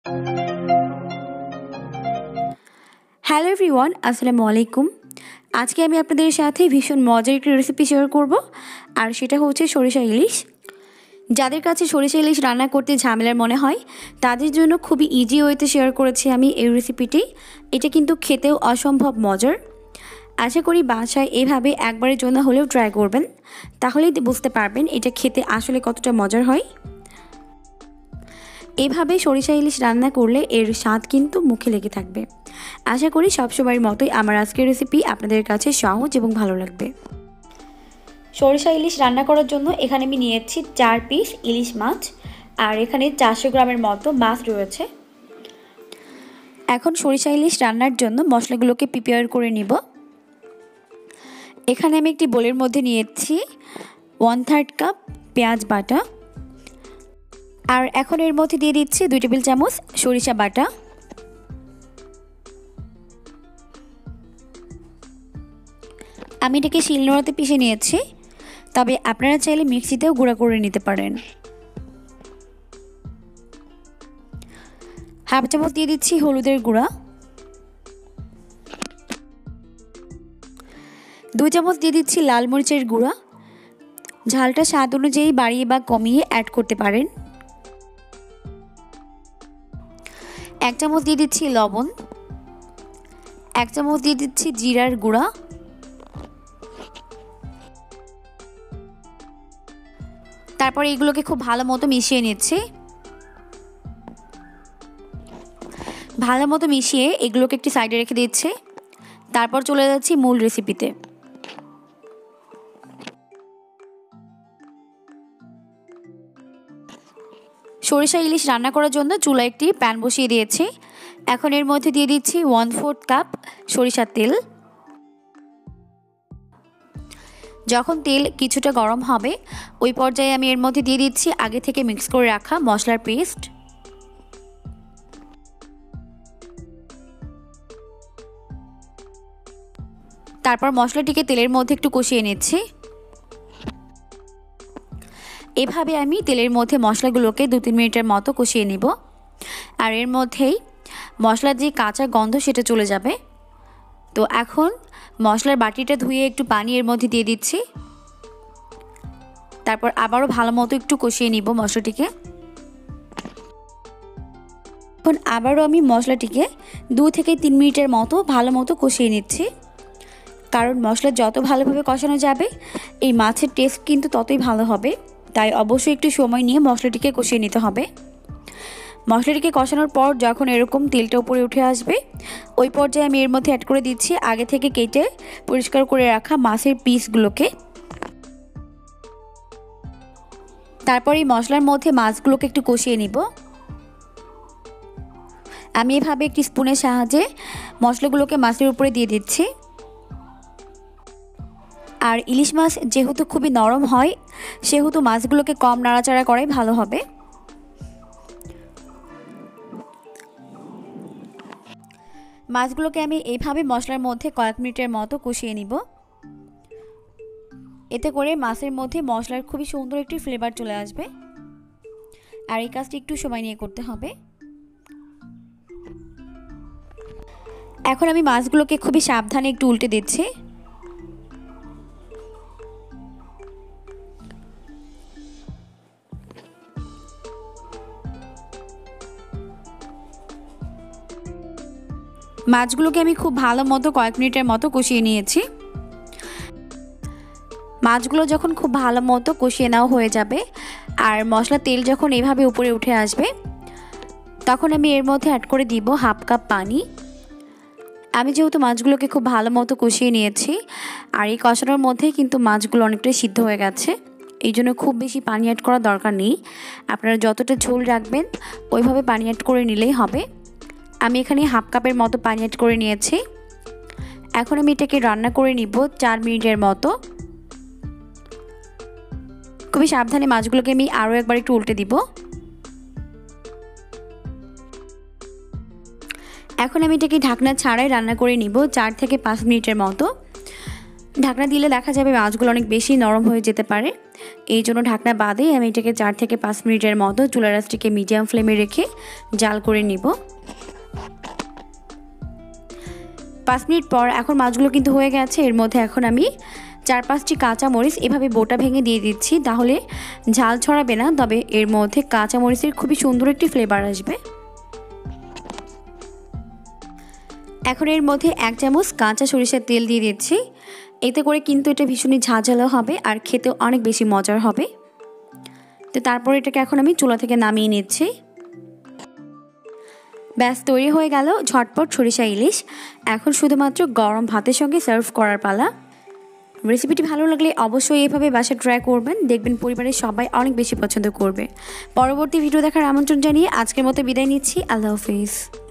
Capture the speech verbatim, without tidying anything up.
Hello everyone, আসসালামু আলাইকুম। আজকে আমি আপনাদের সাথে ভীষণ মজার একটি রেসিপি শেয়ার করব, আর সেটা হচ্ছে সরিষা ইলিশ। যাদের কাছে সরিষা ইলিশ রান্না করতে ঝামেলার মনে হয় তাদের জন্য খুবই ইজি ওয়েতে শেয়ার করেছি আমি এই রেসিপিটি। এটা কিন্তু খেতেও অসম্ভব মজার। আশা করি বাসায় এভাবে একবারের জন্য হলেও ট্রাই করবেন, তাহলেই বুঝতে পারবেন এটা খেতে আসলে কতটা মজার হয়। এভাবে সরিষা ইলিশ রান্না করলে এর স্বাদ কিন্তু মুখে লেগে থাকবে। আশা করি সবসময়ের মতোই আমার আজকের রেসিপি আপনাদের কাছে সহজ এবং ভালো লাগবে। সরিষা ইলিশ রান্না করার জন্য এখানে আমি নিয়েছি চার পিস ইলিশ মাছ, আর এখানে চারশো গ্রামের মতো মাছ রয়েছে। এখন সরিষা ইলিশ রান্নার জন্য মশলাগুলোকে প্রিপেয়ার করে নিব। এখানে আমি একটি বোলের মধ্যে নিয়েছি ওয়ান থার্ড কাপ পেঁয়াজ বাটা, আর এখন এর মধ্যে দিয়ে দিচ্ছি দুই টেবিল চামচ সরিষা বাটা। আমি এটাকে শিলনোড়াতে পিষে নিয়েছি, তবে আপনারা চাইলে মিক্সিতেও গুঁড়া করে নিতে পারেন। হাফ চামচ দিয়ে দিচ্ছি হলুদের গুঁড়া, দুই চামচ দিয়ে দিচ্ছি লাল মরিচের গুঁড়া। ঝালটা স্বাদ অনুযায়ী বাড়িয়ে বা কমিয়ে অ্যাড করতে পারেন। এক চামচ দিয়ে দিচ্ছি লবণ, এক চামচ দিয়ে দিচ্ছি জিরার গুঁড়া, তারপর এগুলোকে খুব ভালো মতো মিশিয়ে নিচ্ছি। ভালো মতো মিশিয়ে এগুলোকে একটি সাইডে রেখে দিচ্ছি। তারপর চলে যাচ্ছি মূল রেসিপিতে। সরিষা ইলিশ রান্না করার জন্য চুলায় একটি প্যান বসিয়ে দিয়েছি। এখন এর মধ্যে দিয়ে দিচ্ছি ওয়ান ফোর্থ কাপ সরিষার তেল। যখন তেল কিছুটা গরম হবে ওই পর্যায়ে আমি এর মধ্যে দিয়ে দিচ্ছি আগে থেকে মিক্স করে রাখা মশলার পেস্ট। তারপর মশলাটিকে তেলের মধ্যে একটু কষিয়ে নিচ্ছি। এভাবে আমি তেলের মধ্যে মশলাগুলোকে দু তিন মিনিটের মতো কষিয়ে নিব, আর এর মধ্যেই মশলার যে কাঁচা গন্ধ সেটা চলে যাবে। তো এখন মশলার বাটিটা ধুয়ে একটু পানি এর মধ্যে দিয়ে দিচ্ছি। তারপর আবারও ভালো মতো একটু কষিয়ে নিব মশলাটিকে। এখন আবারও আমি মশলাটিকে দু থেকে তিন মিনিটের মতো ভালো মতো কষিয়ে নিচ্ছি, কারণ মশলা যত ভালোভাবে কষানো যাবে এই মাছের টেস্ট কিন্তু ততই ভালো হবে। তাই অবশ্যই একটু সময় নিয়ে মশলাটিকে কষিয়ে নিতে হবে। মশলাটিকে কষানোর পর যখন এরকম তেলটা উপরে উঠে আসবে ওই পর্যায়ে আমি এর মধ্যে অ্যাড করে দিচ্ছি আগে থেকে কেটে পরিষ্কার করে রাখা মাছের পিসগুলোকে। তারপর এই মশলার মধ্যে মাছগুলোকে একটু কষিয়ে নিব। আমি এভাবে একটি স্পুনের সাহায্যে মশলাগুলোকে মাছের উপরে দিয়ে দিচ্ছি। আর ইলিশ মাছ যেহেতু খুবই নরম হয় সেহেতু মাছগুলোকে কম নাড়াচাড়া করাই ভালো হবে। মাছগুলোকে আমি এইভাবে মশলার মধ্যে কয়েক মিনিটের মতো কষিয়ে নিব। এতে করে মাছের মধ্যে মশলার খুবই সুন্দর একটি ফ্লেভার চলে আসবে, আর এই কাজটি একটু সময় নিয়ে করতে হবে। এখন আমি মাছগুলোকে খুবই সাবধানে একটু উল্টে দিচ্ছি। মাছগুলোকে আমি খুব ভালো মতো কয়েক মিনিটের মতো কষিয়ে নিয়েছি। মাছগুলো যখন খুব ভালো মতো কষিয়ে নেওয়া হয়ে যাবে আর মশলা তেল যখন এভাবে উপরে উঠে আসবে তখন আমি এর মধ্যে অ্যাড করে দিব হাফ কাপ পানি। আমি যেহেতু মাছগুলোকে খুব ভালো মতো কষিয়ে নিয়েছি আর এই কষানোর মধ্যে কিন্তু মাছগুলো অনেকটাই সিদ্ধ হয়ে গেছে, এই জন্য খুব বেশি পানি অ্যাড করার দরকার নেই। আপনারা যতটা ঝোল রাখবেন ওইভাবে পানি অ্যাড করে নিলেই হবে। আমি এখানে হাফ কাপের মতো পানি অ্যাড করে নিয়েছি। এখন আমি এটাকে রান্না করে নিব চার মিনিটের মতো। খুবই সাবধানে মাছগুলোকে আমি আরও একবার একটু উল্টে দিব। এখন আমি এটাকে ঢাকনা ছাড়াই রান্না করে নিব চার থেকে পাঁচ মিনিটের মতো। ঢাকনা দিলে দেখা যাবে মাছগুলো অনেক বেশি নরম হয়ে যেতে পারে, এই জন্য ঢাকনা বাদে আমি এটাকে চার থেকে পাঁচ মিনিটের মতো চুলার আঁচটিকে মিডিয়াম ফ্লেমে রেখে জাল করে নিব। পাঁচ মিনিট পর এখন মাছগুলো কিন্তু হয়ে গেছে। এর মধ্যে এখন আমি চার পাঁচটি কাঁচা মরিচ এভাবে বোটা ভেঙে দিয়ে দিচ্ছি, তাহলে ঝাল ছড়াবে না, তবে এর মধ্যে কাঁচা মরিচের খুবই সুন্দর একটি ফ্লেভার আসবে। এখন এর মধ্যে এক চামচ কাঁচা সরিষার তেল দিয়ে দিচ্ছি। এতে করে কিন্তু এটা ভীষণই ঝাঁঝালো হবে আর খেতেও অনেক বেশি মজার হবে। তো তারপর এটাকে এখন আমি চুলা থেকে নামিয়ে নিচ্ছি। ব্যাস তৈরি হয়ে গেল ঝটপট সরিষা ইলিশ। এখন শুধুমাত্র গরম ভাতের সঙ্গে সার্ভ করার পালা। রেসিপিটি ভালো লাগলে অবশ্যই এভাবে বাসায় ট্রাই করবেন, দেখবেন পরিবারের সবাই অনেক বেশি পছন্দ করবে। পরবর্তী ভিডিও দেখার আমন্ত্রণ জানিয়ে আজকের মতো বিদায় নিচ্ছি। আল্লাহ হাফিজ।